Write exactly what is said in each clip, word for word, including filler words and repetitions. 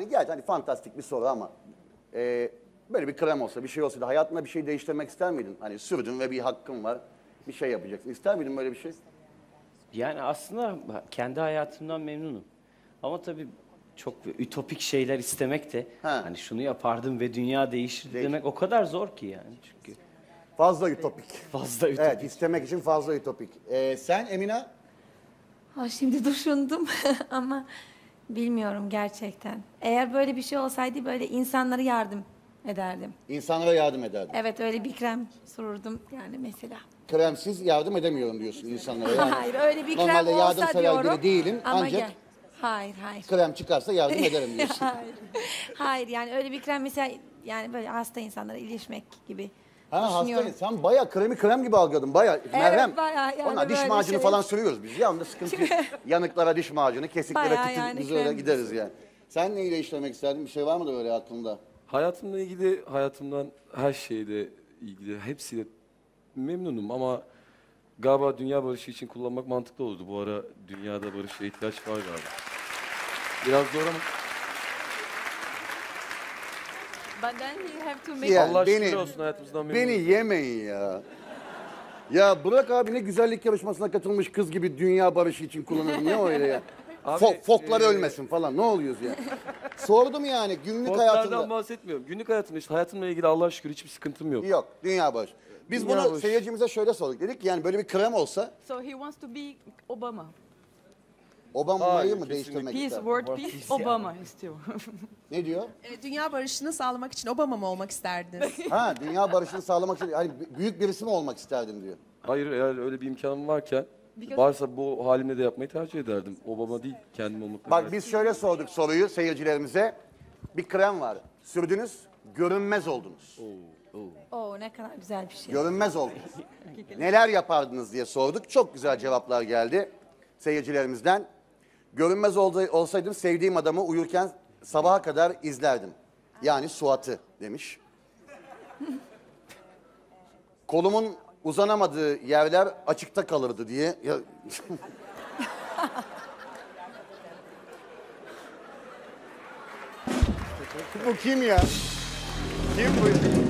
Yani gerçi hani fantastik bir soru ama e, böyle bir krem olsa, bir şey olsa da hayatında bir şey değiştirmek ister miydin? Hani sürdün ve bir hakkın var, bir şey yapacaksın. İster miydin böyle bir şey? Yani aslında kendi hayatımdan memnunum. Ama tabii çok ütopik şeyler istemek de Ha. hani şunu yapardım ve dünya değişirdi Değiş- demek o kadar zor ki yani çünkü Fazla ütopik. fazla ütopik. Evet, istemek için fazla ütopik. E, sen Emine? Ha, şimdi düşündüm ama bilmiyorum gerçekten. Eğer böyle bir şey olsaydı böyle insanlara yardım ederdim. İnsanlara yardım ederdin. Evet öyle bir krem sürürdüm yani mesela. Kremsiz yardım edemiyorum diyorsun insanlara. Yani Hayır öyle bir krem normalde olsa yardımsever diyorum. biri değilim Ama ancak gel. Hayır hayır. krem çıkarsa yardım ederim diyorsun. hayır. Hayır yani öyle bir krem mesela yani böyle hasta insanlara ilişmek gibi. Ha düşünüyorum. hastayım. Sen bayağı kremi krem gibi algıladın. Bayağı merhem. bayağı yani Ona diş böyle macunu şey. falan sürüyoruz biz. Ya onda sıkıntı yok. Yanıklara diş macunu, kesiklere Bayağı tütün yani biz öyle krem. gideriz yani. Sen neyle işlemek isterdin? Bir şey var mı da böyle aklında? Hayatımla ilgili, hayatımdan her şeyle ilgili, hepsiyle memnunum ama galiba dünya barışı için kullanmak mantıklı olurdu. Bu ara dünyada barışa ihtiyaç var galiba. Biraz zor ama But then you have to make... Ya, Allah beni- şükür olsun hayatımızdan memnunum. Beni yemeyin ya. Ya Burak abi ne güzellik yarışmasına katılmış kız gibi dünya barışı için kullanır. Ne öyle ya? Abi, Fo- foklar e, ölmesin falan. Ne oluyoruz ya? Sordum yani günlük Foklardan hayatında. bahsetmiyorum. Günlük hayatımda işte hayatımla ilgili Allah'a şükür hiçbir sıkıntım yok. Yok, dünya barışı. Biz Dünya bunu barışı. seyircimize şöyle sorduk. Dedik ki yani böyle bir krem olsa So he wants to be Obama. Obama'yı Hayır, mı kesinlikle. değiştirmek Peace, ister? world peace, Obama is still. Ne diyor? E, Dünya barışını sağlamak için Obama mı olmak isterdiniz? Ha, dünya barışını sağlamak için hani büyük birisi mi olmak isterdin diyor. Hayır, eğer öyle bir imkanım varken Because- varsa bu halimle de yapmayı tercih ederdim. Obama değil, kendim olmak. Bak biz şöyle sorduk soruyu seyircilerimize. Bir krem var. Sürdünüz, görünmez oldunuz. Oo ne kadar güzel bir şey. Görünmez oldunuz. Neler yapardınız diye sorduk. Çok güzel cevaplar geldi seyircilerimizden. Görünmez oldu- olsaydım sevdiğim adamı uyurken sabaha kadar izlerdim. Yani Suat'ı demiş. Kolumun uzanamadığı yerler açıkta kalırdı diye. Ya... Bu kim ya? Kim bu?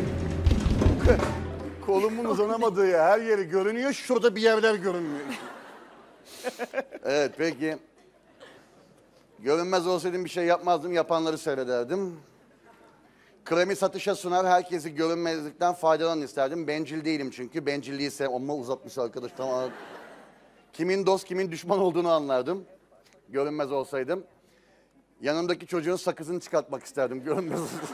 Kolumun uzanamadığı yer, her yeri görünüyor. Şurada bir yerler görünmüyor. Evet peki. Görünmez olsaydım bir şey yapmazdım. Yapanları seyrederdim. Kremi satışa sunar. Herkesi görünmezlikten faydalanın isterdim. Bencil değilim çünkü. Bencilliği sev... Amma uzatmış arkadaş. Tamam. Kimin dost kimin düşman olduğunu anlardım. Görünmez olsaydım. Yanımdaki çocuğun sakızını çıkartmak isterdim. Görünmez olsaydım.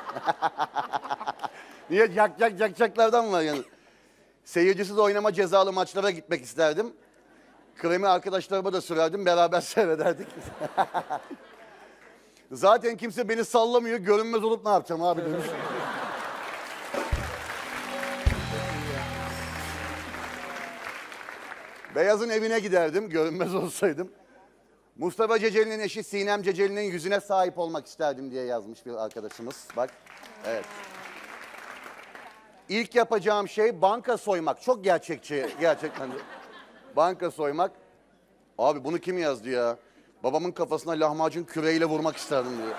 Niye? Yak yak yakacaklardan var yani. Seyircisiz oynama cezalı maçlara gitmek isterdim. Kremi arkadaşlarıma da sürerdim. Beraber seyrederdik. Zaten kimse beni sallamıyor. Görünmez olup ne yapacağım abi demiş. Beyaz'ın evine giderdim. Görünmez olsaydım. Mustafa Ceceli'nin eşi Sinem Ceceli'nin yüzüne sahip olmak isterdim diye yazmış bir arkadaşımız. Bak. Evet. İlk yapacağım şey banka soymak. Çok gerçekçi gerçekten de. Banka soymak. Abi bunu kim yazdı ya? Babamın kafasına lahmacun küreğiyle vurmak isterdim diyor.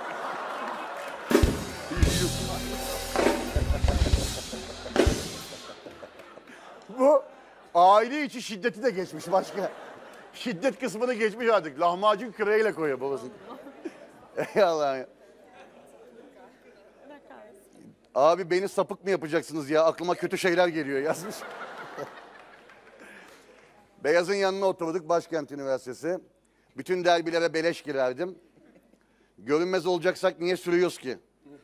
Bu aile içi şiddeti de geçmiş başka. Şiddet kısmını geçmiş artık. Lahmacun küreğiyle koyuyor babasını. Ey Allah'ım ya. Abi beni sapık mı yapacaksınız ya? Aklıma kötü şeyler geliyor yazmış. Beyaz'ın yanına oturduk Başkent Üniversitesi. Bütün derbilere beleş girerdim. Görünmez olacaksak niye sürüyoruz ki?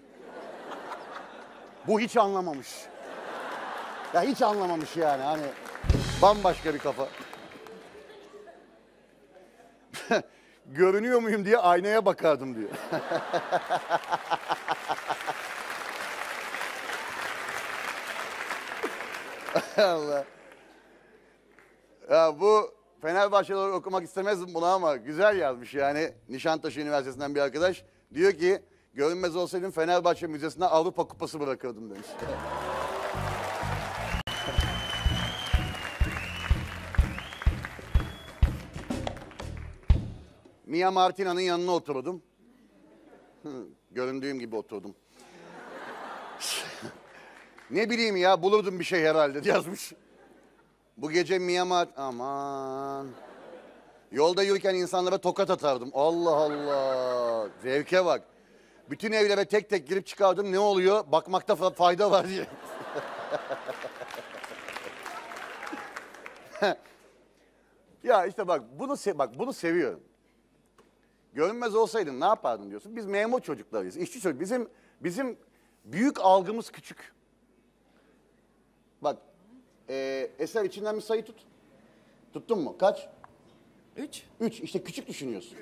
Bu hiç anlamamış. Ya hiç anlamamış yani hani bambaşka bir kafa. Görünüyor muyum diye aynaya bakardım diyor. Allah. Ya bu Fenerbahçe'de okumak istemezdim bunu ama güzel yazmış yani. Nişantaşı Üniversitesi'nden bir arkadaş. Diyor ki görünmez olsaydım Fenerbahçe Müzesi'ne Avrupa Kupası bırakırdım demiş. Mia Martina'nın yanına oturdum. Hı, göründüğüm gibi oturdum. Ne bileyim ya, bulurdum bir şey herhalde yazmış. Bu gece Miyamar... Aman... Yolda yürürken insanlara tokat atardım. Allah Allah. Zevke bak. Bütün evlere tek tek girip çıkardım. Ne oluyor? Bakmakta fa- fayda var diye. Ya işte bak bunu se- bak bunu seviyorum. Görünmez olsaydın ne yapardın diyorsun. Biz memur çocuklarıyız. İşçi çocuk. Bizim bizim büyük algımız küçük. Bak e, Eser içinden bir sayı tut. Tuttun mu? Kaç? Üç. Üç. İşte küçük düşünüyorsun.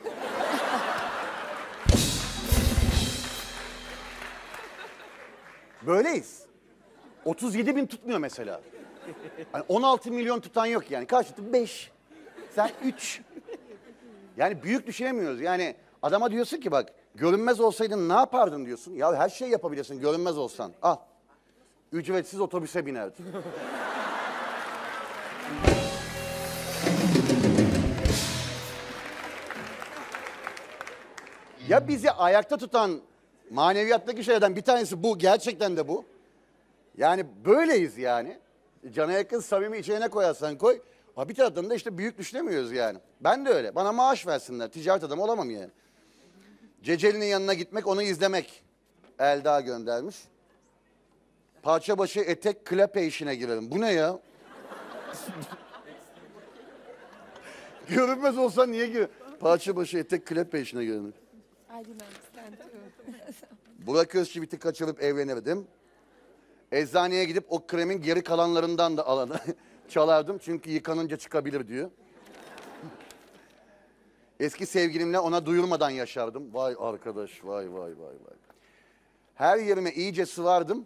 Böyleyiz. otuz yedi bin tutmuyor mesela. Hani on altı milyon tutan yok yani. Kaç tuttu? Beş. Sen üç. Yani büyük düşünemiyoruz. Yani adama diyorsun ki bak görünmez olsaydın ne yapardın diyorsun. Ya her şeyi yapabilirsin görünmez olsan. Al. Ücretsiz otobüse binerdin. Ya bizi ayakta tutan maneviyattaki şeylerden bir tanesi bu. Gerçekten de bu. Yani böyleyiz yani. Cana yakın samimi içine ne koyarsan koy. Ha bir taraftan da işte büyük düşünemiyoruz yani. Ben de öyle. Bana maaş versinler. Ticaret adamı olamam yani. Ceceli'nin yanına gitmek, onu izlemek. Elda göndermiş. Parça başı etek klape işine girelim. Bu ne ya? Görünmez olsa niye gir? Parça başı etek klape işine girelim. Burak Özçivit'i kaçırıp evlenirdim. Eczaneye gidip o kremin geri kalanlarından da alanı çalardım. Çünkü yıkanınca çıkabilir diyor. Eski sevgilimle ona duyurmadan yaşardım. Vay arkadaş, vay vay vay vay. Her yerime iyice sıvardım.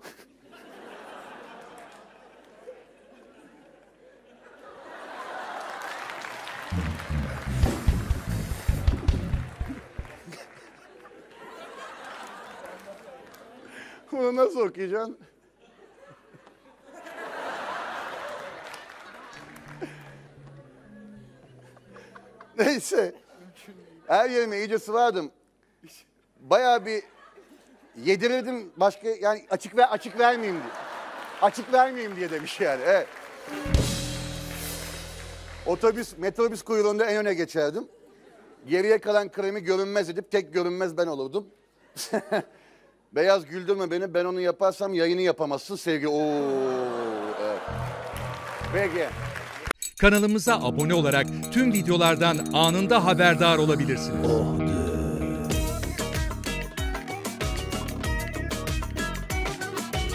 Bunu nasıl okuyacaksın? Neyse. Her yerime iyice sıvardım. Bayağı bir yedirirdim başka yani açık ver açık vermeyeyim diye. Açık vermeyeyim diye demiş yani. Evet. Otobüs, metrobüs kuyruğunda en öne geçerdim. Geriye kalan kremi görünmez edip tek görünmez ben olurdum. Beyaz güldürme beni, ben onu yaparsam yayını yapamazsın sevgi. Oo, evet. Peki. Kanalımıza abone olarak tüm videolardan anında haberdar olabilirsiniz.